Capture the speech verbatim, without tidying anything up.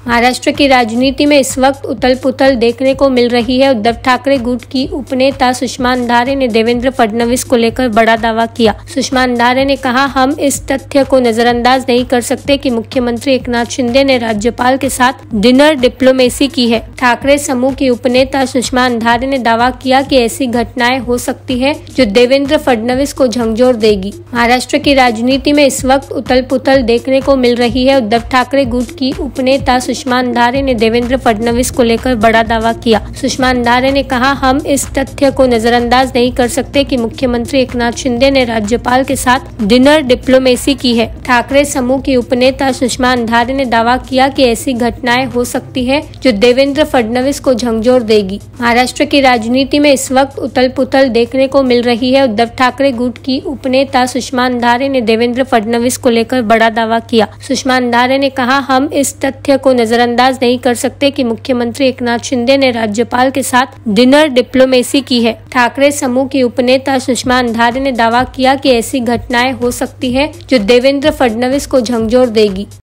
महाराष्ट्र की राजनीति में इस वक्त उथल पुथल देखने को मिल रही है। उद्धव ठाकरे गुट की उपनेता सुषमा अंधारे ने देवेंद्र फडणवीस को लेकर बड़ा दावा किया। सुषमा अंधारे ने कहा, हम इस तथ्य को नजरअंदाज नहीं कर सकते कि मुख्यमंत्री एकनाथ शिंदे ने राज्यपाल के साथ डिनर डिप्लोमेसी की है। ठाकरे समूह की उपनेता सुषमा अंधारे ने दावा किया कि ऐसी घटनाएं हो सकती है जो देवेंद्र फडणवीस को झकझोर देगी। महाराष्ट्र की राजनीति में इस वक्त उथल पुथल देखने को मिल रही है। उद्धव ठाकरे गुट की उपनेता सुषमा अंधारे ने देवेंद्र फडणवीस को लेकर बड़ा दावा किया। सुषमा अंधारे ने कहा, हम इस तथ्य को नजरअंदाज नहीं कर सकते कि मुख्यमंत्री एकनाथ शिंदे ने राज्यपाल के साथ डिनर डिप्लोमेसी की है। ठाकरे समूह की उपनेता सुषमा अंधारे ने दावा किया कि ऐसी घटनाएं हो सकती है जो देवेंद्र फडणवीस को झकझोर देगी। महाराष्ट्र की राजनीति में इस वक्त उथल पुथल देखने को मिल रही है। उद्धव ठाकरे गुट की उपनेता सुषमा अंधारे ने देवेंद्र फडणवीस को लेकर बड़ा दावा किया। सुषमा अंधारे ने कहा, हम इस तथ्य को नजरअंदाज नहीं कर सकते कि मुख्यमंत्री एकनाथ शिंदे ने राज्यपाल के साथ डिनर डिप्लोमेसी की है। ठाकरे समूह की उपनेता सुषमा अंधारे ने दावा किया कि ऐसी घटनाएं हो सकती है जो देवेंद्र फडणवीस को झकझोर देगी।